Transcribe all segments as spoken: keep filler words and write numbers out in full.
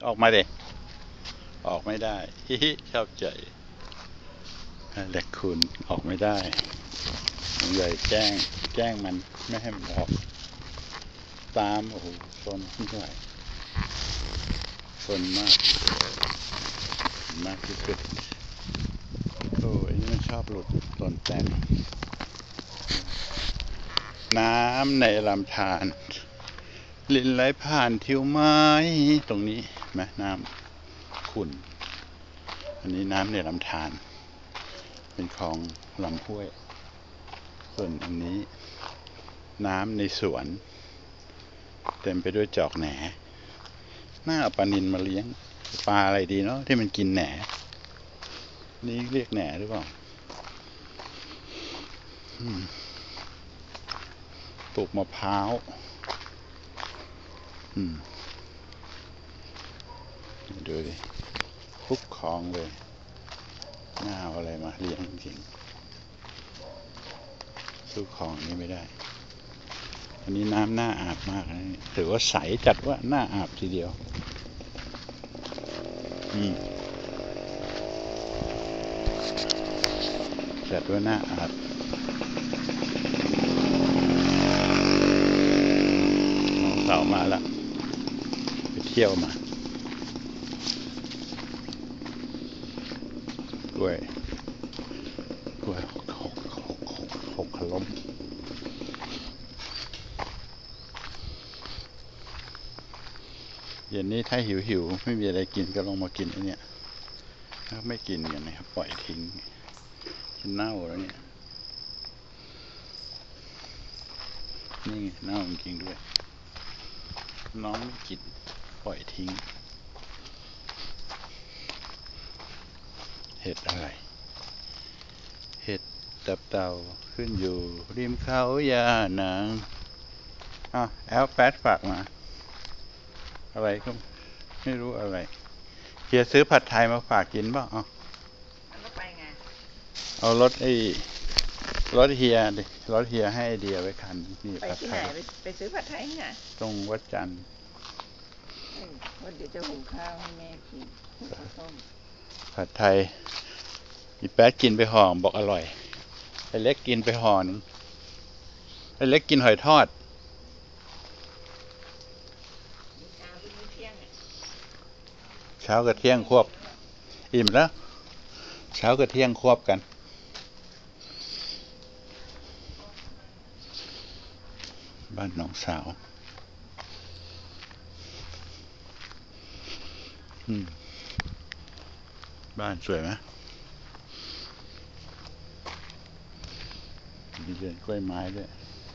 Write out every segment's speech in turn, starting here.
ออกมาเด็ออกไม่ได้ฮิฮิชอบใจแหลกคุณออกไม่ได้ใหญ่แกล้งแกล้งมันไม่ให้มันออกตามโอ้โหซนไม่ไหวซนมากมากที่สุดโอ้ยนี่มันชอบหลุดหล่นแตกน้ำในลำธารลินไหลผ่านทิวไม้ตรงนี้ไหมน้ำขุ่นอันนี้น้ำในลำธารเป็นคลองลำห้วยส่วนอันนี้น้ำในสวนเต็มไปด้วยจอกแหนน่าเอาปลานิลมาเลี้ยงปลาอะไรดีเนาะที่มันกินแหนนี่เรียกแหนหรือเปล่าปลูกมะพร้าวดูดิทุกคลองเลยน่าเอาอะไรมาเลี้ยงจริงสู้คลองนี้ไม่ได้อันนี้น้ำน่าอาบมากนะถือว่าใสจัดว่าน่าอาบทีเดียวจัดว่าน่าอาบน้องสาวมาแล้วไปเที่ยวมากล้วยกล้วยหกหกหกหกหกขล้มเย็นนี้ถ้าหิวหิวไม่มีอะไรกินก็ลองมากินไอ้นี่ถ้าไม่กินกันนะครับปล่อยทิ้งกินเน่าแล้วเนี่ยนี่เน่าจริงๆด้วยน้องไม่กินปล่อยทิ้งเห็ดอะไรเห็ดตับเต่าขึ้นอยู่ริมเขายานางอ้าวแอลแฟตฝากมาอะไรก็ไม่รู้อะไรเฮียซื้อผัดไทยมาฝากกินป่ะอ๋อเอารถไอ้รถเฮียดิรถเฮียให้ไอเดียไว้คันนี่ผัดไทยไปซื้อผัดไทยไงตรงวัดจันทร์วันเดี๋ยวจะหุงข้าวให้แม่กินผัดไทยอีแป๊ดกินไปห่อบอกอร่อยไอเล็กกินไปห่อนึงไอเล็กกินหอยทอดเช้ากับเที่ยงควบอิ่มแล้วเช้ากับเที่ยงควบกันบ้านน้องสาวบ้านสวยไหมมีเรือนกล้วยไม้ด้วย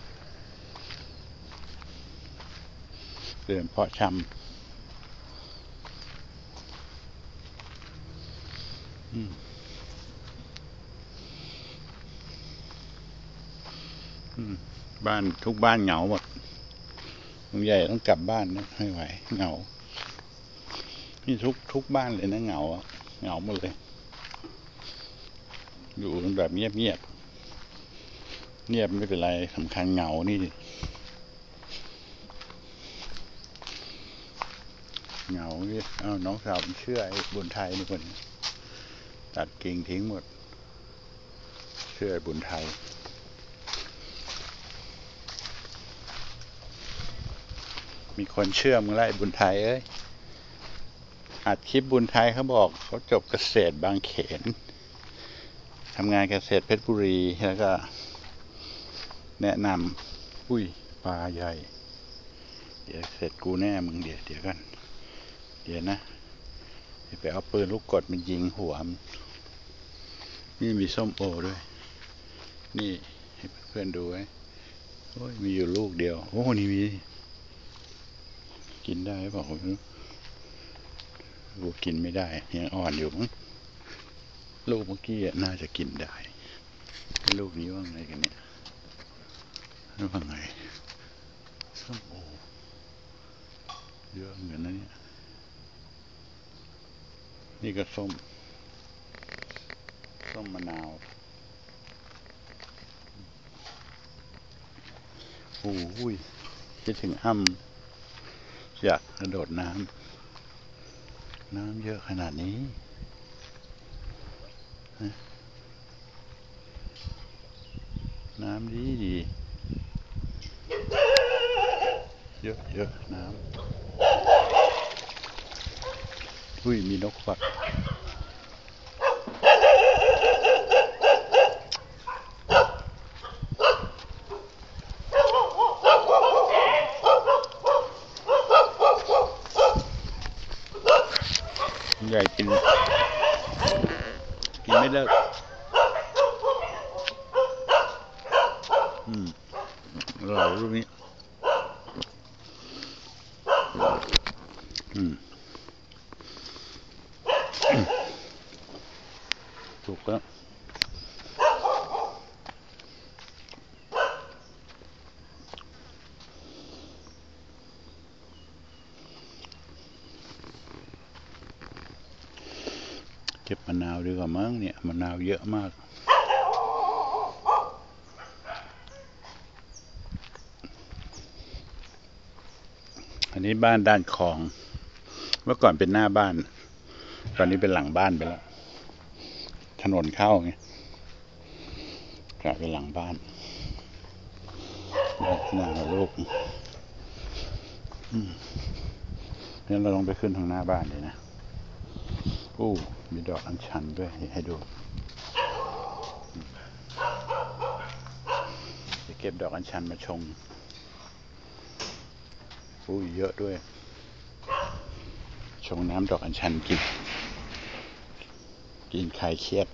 เรือนเพาะชำบ้านทุกบ้านเหงาหมดลุงใหญ่ต้องกลับบ้านนะไม่ไหวเหงานี่ทุกทุกบ้านเลยนะเหงาเหงาหมดเลยอยู่แบบเงียบเงียบเงียบไม่เป็นไรสำคัญเหงานี่เหงาเนี่ยอ้าวน้องสาวเชื่อไอ้บุญไทยนี่คนตัดกิ่งทิ้งหมดเชื่อไอ้บุญไทยมีคนเชื่อมึงไล่บุญไทยเอ้ยอัดคลิปบุญไทยเขาบอกเขาจบเกษตรบางเขนทำงานเกษตรเพชรบุรีแล้วก็แนะนำอุ้ยปลาใหญ่เดี๋ยวเสร็จกูแน่มึงเดี๋ยวเดี๋ยวกันเดี๋ยวนะไปเอาปืนลูกกดมันยิงหัวนี่มีส้มโอด้วยนี่ให้เพื่อนดูไว้โอ้ยมีอยู่ลูกเดียวโอ้นี่มีกินได้เปล่าลูกกินไม่ได้ยังอ่อนอยู่มั้งลูกเมื่อกี้น่าจะกินได้ลูกนี้ว่าไงกันเนี่ยว่าไงส้มโอเยอะเหมือนนั้นเนี่ยนี่ก็ส้มส้มมะนาวโอ้ยคิดถึงอ้ำอยากกระโดดน้ำน้ำเยอะขนาดนี้น้ำดีดีเยอะเยอะน้ำอุ้ยมีนกควักใหญ่กินกินไม่เลิกอืมอร่อยรูปนี้อืมถูกแล้วเก็บมะนาวดีกว่ามั้งเนี่ยมะนาวเยอะมากอันนี้บ้านด้านคลองเมื่อก่อนเป็นหน้าบ้านตอนนี้เป็นหลังบ้านไปแล้วถนนเข้าไงกลายเป็นหลังบ้านหน้าลูกงั้นเราลองไปขึ้นทางหน้าบ้านเลยนะอู้มีดอกอัญชันด้วยให้ดูจะเก็บดอกอัญชันมาชงอู้เยอะด้วยชงน้ำดอกอัญชันกินกินคลายเครียด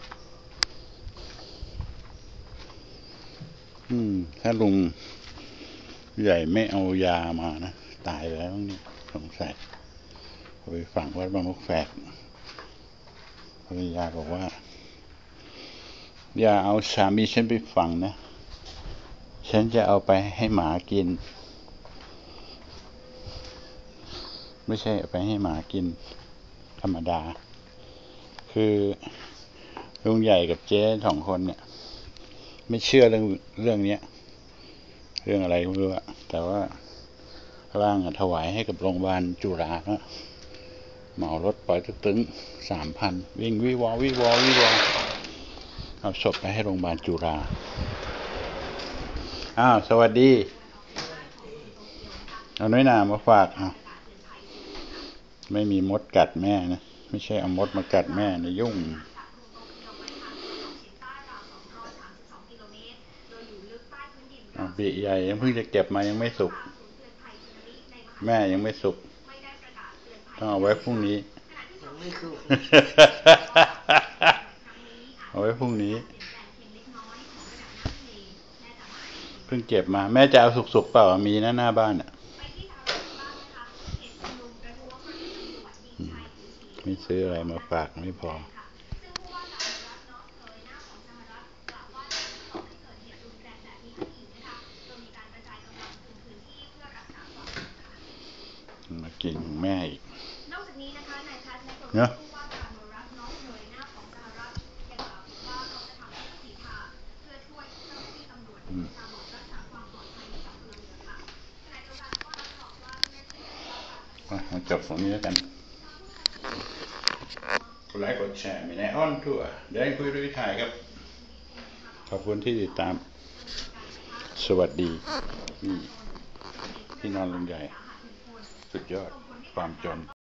อืมถ้าลุงใหญ่ไม่เอายามานะตายไปแล้วนี่สงสัยไปฝังวัดบางมกแฝกภรรยาบอกว่าอย่าเอาสามีฉันไปฝังนะฉันจะเอาไปให้หมากินไม่ใช่เอาไปให้หมากินธรรมดาคือลุงใหญ่กับเจ๊สองคนเนี่ยไม่เชื่อเรื่องเรื่องนี้เรื่องอะไรไม่รู้อะแต่ว่าร่างถวายให้กับโรงพยาบาลจุฬาเนาะเหมารถปล่อยตึ้งสามพันวิ่งวิวอวิวอวิวอเอาศพไปให้โรงพยาบาลจุฬาอ้าวสวัสดีเอาน้อยหนามาฝากอ่ะไม่มีมดกัดแม่นะไม่ใช่เอามดมากัดแม่นะยุ่งบีใหญ่ยังเพิ่งจะเก็บมายังไม่สุกแม่ยังไม่สุกต้องเอาไว้พรุ่งนี้เอาไว้พรุ่งนี้เพิ่งเก็บมาแม่จะเอาสุกๆเปล่ามีนะหน้าบ้านอ่ะไม่ซื้ออะไรมาฝากไม่พอมากินของแม่อีกเนาะมาจบตรงนี้แล้วกันกดไลค์กดแชร์มีในอ้อนทั่วเดี๋ยวคุยด้วยถ่ายครับขอบคุณที่ติดตามสวัสดีนี่ที่นอนลุงใหญ่สุดยอดความจน